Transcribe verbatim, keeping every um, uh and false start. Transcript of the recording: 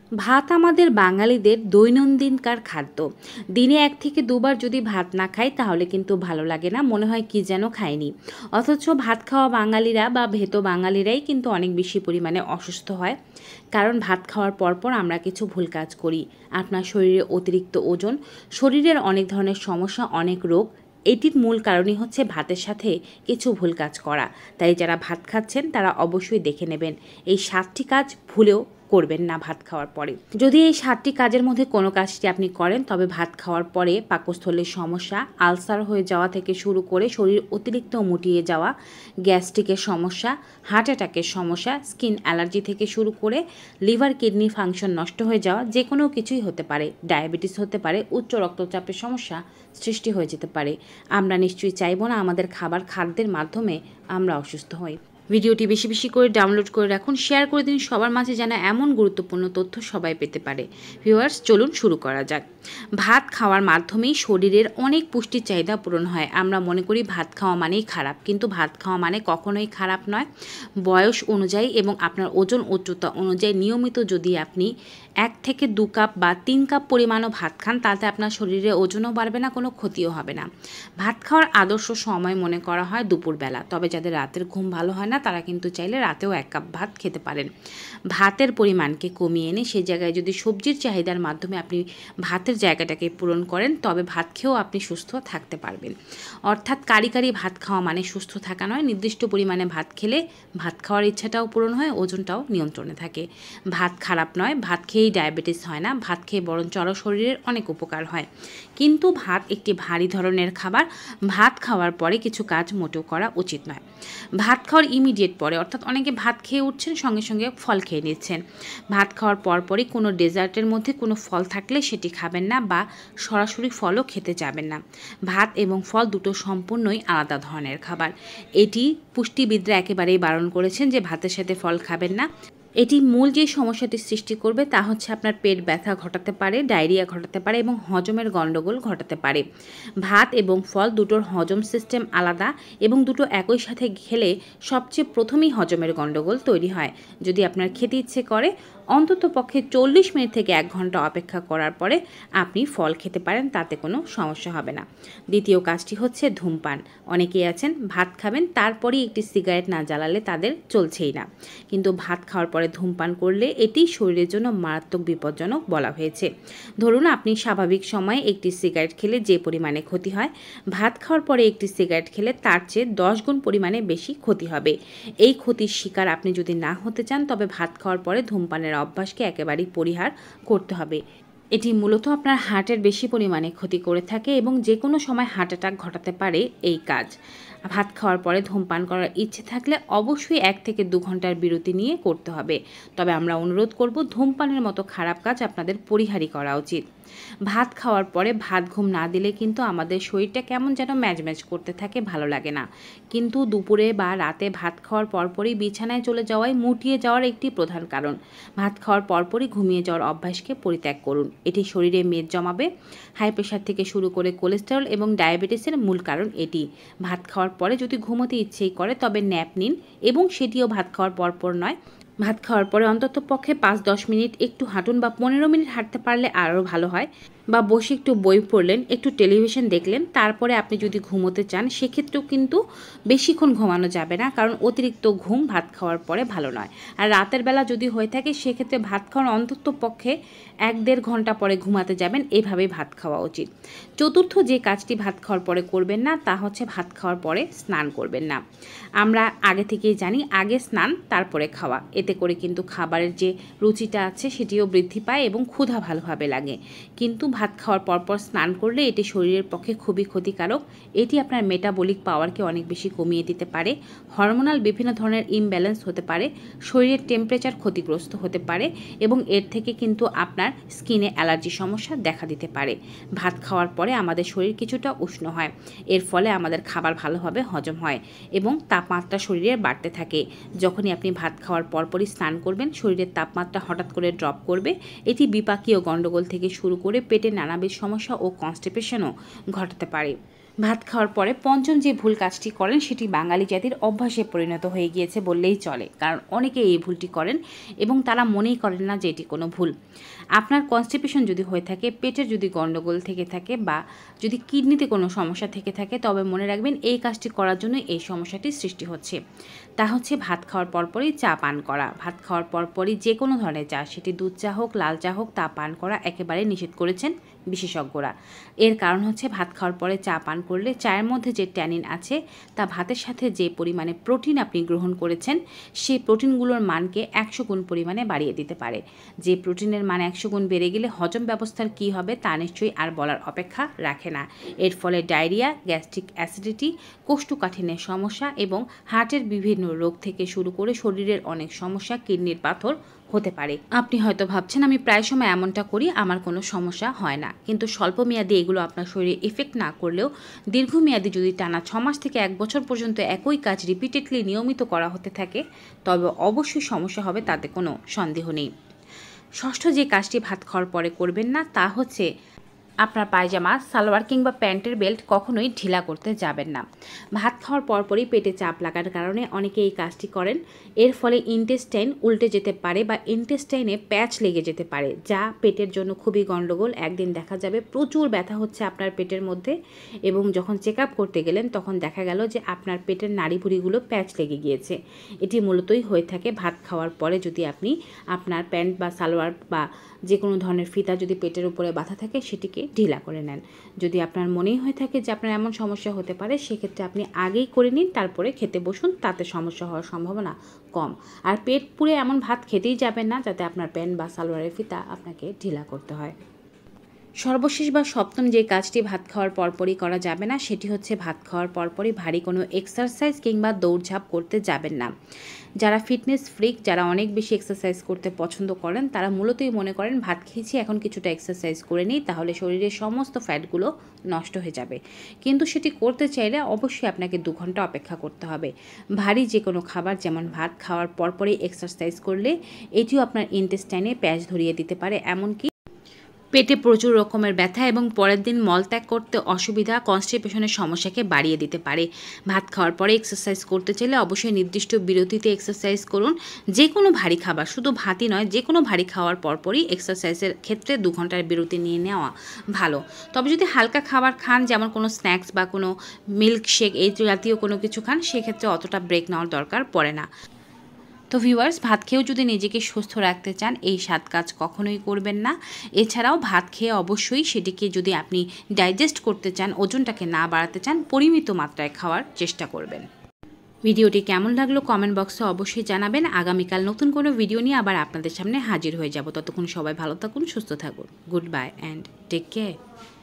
ভাত আমাদের বাঙালিদের দৈনন্দিনকার খাদ্য। দিনে এক থেকে দুবার যদি ভাত না খাই তাহলে কিন্তু ভালো লাগে না, মনে হয় কি যেন খাইনি। অথচ ভাত খাওয়া বাঙালিরা বা ভেতো বাঙালিরাই কিন্তু অনেক বেশি পরিমাণে অসুস্থ হয়, কারণ ভাত খাওয়ার পরপর আমরা কিছু ভুল কাজ করি। আপনার শরীরে অতিরিক্ত ওজন, শরীরের অনেক ধরনের সমস্যা, অনেক রোগ, এটির মূল কারণই হচ্ছে ভাতের সাথে কিছু ভুল কাজ করা। তাই যারা ভাত খাচ্ছেন তারা অবশ্যই দেখে নেবেন এই সাতটি কাজ ভুলেও করবেন না ভাত খাওয়ার পরে। যদি এই সাতটি কাজের মধ্যে কোনো কাজটি আপনি করেন তবে ভাত খাওয়ার পরে পাকস্থলীর সমস্যা, আলসার হয়ে যাওয়া থেকে শুরু করে শরীর অতিরিক্ত মুটিয়ে যাওয়া, গ্যাস্ট্রিকের সমস্যা, হার্ট অ্যাটাকের সমস্যা, স্কিন অ্যালার্জি থেকে শুরু করে লিভার কিডনি ফাংশন নষ্ট হয়ে যাওয়া, যে কোনো কিছুই হতে পারে। ডায়াবেটিস হতে পারে, উচ্চ রক্তচাপের সমস্যা সৃষ্টি হয়ে যেতে পারে। আমরা নিশ্চয়ই চাইব না আমাদের খাবার খাদ্যের মাধ্যমে আমরা অসুস্থ হই। ভিডিওটি বেশি বেশি করে ডাউনলোড করে রাখুন, শেয়ার করে দিন সবার মাঝে, যেন এমন গুরুত্বপূর্ণ তথ্য সবাই পেতে পারে। ভিউয়ার্স, চলুন শুরু করা যাক। ভাত খাওয়ার মাধ্যমেই শরীরের অনেক পুষ্টির চাহিদা পূরণ হয়। আমরা মনে করি ভাত খাওয়া মানেই খারাপ, কিন্তু ভাত খাওয়া মানে কখনোই খারাপ নয়। বয়স অনুযায়ী এবং আপনার ওজন উচ্চতা অনুযায়ী নিয়মিত যদি আপনি এক থেকে দু কাপ বা তিন কাপ পরিমাণও ভাত খান, তাতে আপনার শরীরে ওজনও বাড়বে না, কোনো ক্ষতিও হবে না। ভাত খাওয়ার আদর্শ সময় মনে করা হয় দুপুরবেলা, তবে যাদের রাতের ঘুম ভালো হয় না তারা কিন্তু চাইলে রাতেও এক কাপ ভাত খেতে পারেন। ভাতের পরিমাণকে কমিয়ে এনে সেই জায়গায় যদি সবজির চাহিদার মাধ্যমে আপনি ভাতের জায়গাটাকে পূরণ করেন, তবে ভাত খেয়েও আপনি সুস্থ থাকতে পারবেন। অর্থাৎ কারি কারি ভাত খাওয়া মানে সুস্থ থাকা নয়। নির্দিষ্ট পরিমাণে ভাত খেলে ভাত খাওয়ার ইচ্ছাটাও পূরণ হয়, ওজনটাও নিয়ন্ত্রণে থাকে। ভাত খারাপ নয়, ভাত খেয়েই ডায়াবেটিস হয় না, ভাত খেয়ে বরঞ্চ আরও শরীরের অনেক উপকার হয়। কিন্তু ভাত একটি ভারী ধরনের খাবার। ভাত খাওয়ার পরে কিছু কাজ মোটেও করা উচিত নয়। ভাত খাওয়ার ইমিডিয়েট পরে, অর্থাৎ অনেকে ভাত খেয়ে উঠছেন সঙ্গে সঙ্গে ফল খেয়ে নিচ্ছেন। ভাত খাওয়ার পরপরই কোনো ডেজার্টের মধ্যে কোনো ফল থাকলে সেটি খাবেন না, বা সরাসরি ফলও খেতে যাবেন না। ভাত এবং ফল দুটো সম্পূর্ণই আলাদা ধরনের খাবার। এটি পুষ্টিবিদরা একেবারেই বারণ করেছেন যে ভাতের সাথে ফল খাবেন না। এটি মূল যে সমস্যাটি সৃষ্টি করবে তা হচ্ছে আপনার পেট ব্যথা ঘটাতে পারে, ডায়রিয়া ঘটাতে পারে এবং হজমের গণ্ডগোল ঘটাতে পারে। ভাত এবং ফল দুটোর হজম সিস্টেম আলাদা, এবং দুটো একই সাথে খেলে সবচেয়ে প্রথমেই হজমের গণ্ডগোল তৈরি হয়। যদি আপনার খেতে ইচ্ছে করে, অন্তত পক্ষে চল্লিশ মিনিট থেকে এক ঘন্টা অপেক্ষা করার পরে আপনি ফল খেতে পারেন, তাতে কোনো সমস্যা হবে না। দ্বিতীয় কাজটি হচ্ছে ধূমপান। অনেকেই আছেন ভাত খাবেন তারপরেই একটি সিগারেট না জ্বালালে তাদের চলছেই না, কিন্তু ভাত খাওয়ার পরে ধূমপান করলে এটি শরীরের জন্য মারাত্মক বিপজ্জনক বলা হয়েছে। ধরুন আপনি স্বাভাবিক সময়ে একটি সিগারেট খেলে যে পরিমাণে ক্ষতি হয়, ভাত খাওয়ার পরে একটি সিগারেট খেলে তার চেয়ে দশ গুণ পরিমাণে বেশি ক্ষতি হবে। এই ক্ষতির শিকার আপনি যদি না হতে চান তবে ভাত খাওয়ার পরে ধূমপানের অভ্যাসকে একেবারেই পরিহার করতে হবে। এটি মূলত আপনার হার্টের বেশি পরিমাণে ক্ষতি করে থাকে এবং যে কোনো সময় হার্ট অ্যাটাক ঘটাতে পারে এই কাজ। ভাত খাওয়ার পরে ধূমপান করার ইচ্ছে থাকলে অবশ্যই এক থেকে দু ঘন্টার বিরতি নিয়ে করতে হবে। তবে আমরা অনুরোধ করব, ধূমপানের মতো খারাপ কাজ আপনাদের পরিহারই করা উচিত। ভাত খাওয়ার পরে ভাত ঘুম না দিলে কিন্তু আমাদের শরীরটা কেমন যেন ম্যাজম্যাজ করতে থাকে, ভালো লাগে না। কিন্তু দুপুরে বা রাতে ভাত খাওয়ার পরপরই বিছানায় চলে যাওয়াই মুটিয়ে যাওয়ার একটি প্রধান কারণ। ভাত খাওয়ার পরপরই ঘুমিয়ে যাওয়ার অভ্যাসকে পরিত্যাগ করুন। এটি শরীরে মেদ জমাবে। হাই প্রেশার থেকে শুরু করে কোলেস্টেরল এবং ডায়াবেটিসের মূল কারণ এটি। ভাত খাওয়ার পরে যদি ঘুমোতে ইচ্ছেই করে তবে ন্যাপ নিন, এবং সেটিও ভাত খাওয়ার পরপর নয়। ভাত খাওয়ার পরে অন্তত পক্ষে পাঁচ দশ মিনিট একটু হাঁটুন, বা পনেরো মিনিট হাঁটতে পারলে আরও ভালো হয়। বা বসে একটু বই পড়লেন, একটু টেলিভিশন দেখলেন, তারপরে আপনি যদি ঘুমোতে চান সেক্ষেত্রেও কিন্তু বেশিক্ষণ ঘুমানো যাবে না, কারণ অতিরিক্ত ঘুম ভাত খাওয়ার পরে ভালো নয়। আর রাতের বেলা যদি হয়ে থাকে সেক্ষেত্রে ভাত খাওয়ার অন্তত পক্ষে এক দেড় ঘন্টা পরে ঘুমাতে যাবেন, এভাবেই ভাত খাওয়া উচিত। চতুর্থ যে কাজটি ভাত খাওয়ার পরে করবেন না তা হচ্ছে ভাত খাওয়ার পরে স্নান করবেন না। আমরা আগে থেকেই জানি আগে স্নান তারপরে খাওয়া, এতে করে কিন্তু খাবারের যে রুচিটা আছে সেটিও বৃদ্ধি পায় এবং ক্ষুধা ভালোভাবে লাগে। কিন্তু ভাত খাওয়ার পরপর স্নান করলে এটি শরীরের পক্ষে খুবই ক্ষতিকারক। এটি আপনার মেটাবলিক পাওয়ারকে অনেক বেশি কমিয়ে দিতে পারে, হরমোনাল বিভিন্ন ধরনের ইমব্যালেন্স হতে পারে, শরীরের টেম্পারেচার ক্ষতিগ্রস্ত হতে পারে এবং এর থেকে কিন্তু আপনার স্কিনে অ্যালার্জি সমস্যা দেখা দিতে পারে। ভাত খাওয়ার পরে আমাদের শরীর কিছুটা উষ্ণ হয়, এর ফলে আমাদের খাবার ভালোভাবে হজম হয় এবং তাপমাত্রা শরীরে বাড়তে থাকে। যখনই আপনি ভাত খাওয়ার পরপরই স্নান করবেন, শরীরের তাপমাত্রা হঠাৎ করে ড্রপ করবে। এটি বিপাকীয় গণ্ডগোল থেকে শুরু করে পেটে নানাবিধ সমস্যা ও কনস্টিপেশনও ঘটাতে পারে। ভাত খাওয়ার পরে পঞ্চম যে ভুল কাজটি করেন সেটি বাঙালি জাতির অভ্যাসে পরিণত হয়ে গিয়েছে বললেই চলে, কারণ অনেকে এই ভুলটি করেন এবং তারা মনেই করেন না যে এটি কোনো ভুল। আপনার কনস্টিপেশন যদি হয়ে থাকে, পেটের যদি গণ্ডগোল থেকে থাকে বা যদি কিডনিতে কোনো সমস্যা থেকে থাকে, তবে মনে রাখবেন এই কাজটি করার জন্য এই সমস্যাটির সৃষ্টি হচ্ছে। তা হচ্ছে ভাত খাওয়ার পরপরই চা পান করা। ভাত খাওয়ার পরপরই যে কোনো ধরনের চা, সেটি দুধ চা হোক লাল চা হোক, তা পান করা একেবারে নিষেধ করেছেন বিশেষজ্ঞরা। এর কারণ হচ্ছে ভাত খাওয়ার পরে চা পান করলে চায়ের মধ্যে যে ট্যানিন আছে তা ভাতের সাথে যে পরিমাণে প্রোটিন আপনি গ্রহণ করেছেন সেই প্রোটিনগুলোর মানকে একশো গুণ পরিমাণে বাড়িয়ে দিতে পারে। যে প্রোটিনের মান একশো গুণ বেড়ে গেলে হজম ব্যবস্থার কী হবে তা নিশ্চয়ই আর বলার অপেক্ষা রাখে না। এর ফলে ডায়রিয়া, গ্যাস্ট্রিক অ্যাসিডিটি, কোষ্ঠকাঠিন্যের সমস্যা এবং হার্টের বিভিন্ন রোগ থেকে শুরু করে শরীরের অনেক সমস্যা, কিডনির পাথর হতে পারে। আপনি হয়তো ভাবছেন আমি প্রায় সময় এমনটা করি, আমার কোনো সমস্যা হয় না, কিন্তু স্বল্প মেয়াদে এগুলো আপনার শরীরে এফেক্ট না করলেও দীর্ঘমেয়াদী যদি টানা ছ মাস থেকে এক বছর পর্যন্ত একই কাজ রিপিটেডলি নিয়মিত করা হতে থাকে, তবে অবশ্যই সমস্যা হবে, তাতে কোনো সন্দেহ নেই। ষষ্ঠ যে কাজটি ভাত খাওয়ার পরে করবেন না তা হচ্ছে আপনার পায়জামা, সালোয়ার কিংবা প্যান্টের বেল্ট কখনোই ঢিলা করতে যাবেন না। ভাত খাওয়ার পরপরই পেটে চাপ লাগার কারণে অনেকে এই কাজটি করেন। এর ফলে ইন্টেস্টাইন উল্টে যেতে পারে বা ইন্টেস্টাইনে প্যাচ লেগে যেতে পারে, যা পেটের জন্য খুবই গণ্ডগোল। একদিন দেখা যাবে প্রচুর ব্যথা হচ্ছে আপনার পেটের মধ্যে এবং যখন চেক আপ করতে গেলেন তখন দেখা গেল যে আপনার পেটের নাড়িভুড়িগুলো প্যাচ লেগে গিয়েছে। এটি মূলতই হয়ে থাকে ভাত খাওয়ার পরে যদি আপনি আপনার প্যান্ট বা সালোয়ার বা যে কোনো ধরনের ফিতা যদি পেটের উপরে বাঁধা থাকে সেটিকে ঢিলা করে নেন। যদি আপনার মনেই হয়ে থাকে যে আপনার এমন সমস্যা হতে পারে, সেক্ষেত্রে আপনি আগেই করে নিন, তারপরে খেতে বসুন, তাতে সমস্যা হওয়ার সম্ভাবনা কম। আর পেট পুড়ে এমন ভাত খেতেই যাবেন না যাতে আপনার প্যান্ট বা সালোয়ারের ফিতা আপনাকে ঢিলা করতে হয়। সর্বশেষ বা সপ্তম যে কাজটি ভাত খাওয়ার পরপরই করা যাবে না সেটি হচ্ছে ভাত খাওয়ার পরপরই ভারী কোনো এক্সারসাইজ কিংবা দৌড়ঝাঁপ করতে যাবেন না। যারা ফিটনেস ফ্রিক, যারা অনেক বেশি এক্সারসাইজ করতে পছন্দ করেন, তারা মূলতই মনে করেন ভাত খেয়েছি এখন কিছুটা এক্সারসাইজ করে নিই, তাহলে শরীরের সমস্ত ফ্যাটগুলো নষ্ট হয়ে যাবে। কিন্তু সেটি করতে চাইলে অবশ্যই আপনাকে দু ঘন্টা অপেক্ষা করতে হবে। ভারী যে কোনো খাবার যেমন ভাত খাওয়ার পরপরই এক্সারসাইজ করলে এটিও আপনার ইন্টেস্টাইনে প্যাচ ধরিয়ে দিতে পারে, এমনকি পেটে প্রচুর রকমের ব্যথা এবং পরের দিন মলত্যাগ করতে অসুবিধা, কনস্টিপেশনের সমস্যাকে বাড়িয়ে দিতে পারে। ভাত খাওয়ার পরে এক্সারসাইজ করতে চাইলে অবশ্যই নির্দিষ্ট বিরতিতে এক্সারসাইজ করুন। যে কোনো ভারী খাবার, শুধু ভাতই নয়, যে কোনো ভারী খাওয়ার পরপরই এক্সারসাইজের ক্ষেত্রে দু ঘন্টার বিরতি নিয়ে নেওয়া ভালো। তবে যদি হালকা খাবার খান, যেমন কোনো স্ন্যাক্স বা কোনো মিল্ক শেক এই জাতীয় কোনো কিছু খান, সেক্ষেত্রে অতটা ব্রেক নেওয়ার দরকার পড়ে না। তো ভিউয়ার্স, ভাত খেয়েও যদি নিজেকে সুস্থ রাখতে চান এই সাত কাজ কখনোই করবেন না। এছাড়াও ভাত খেয়ে অবশ্যই সেটিকে যদি আপনি ডাইজেস্ট করতে চান, ওজনটাকে না বাড়াতে চান, পরিমিত মাত্রায় খাওয়ার চেষ্টা করবেন। ভিডিওটি কেমন লাগলো কমেন্ট বক্সে অবশ্যই জানাবেন। আগামীকাল নতুন কোনো ভিডিও নিয়ে আবার আপনাদের সামনে হাজির হয়ে যাব। ততক্ষণ সবাই ভালো থাকুন, সুস্থ থাকুন। Good bye and take care.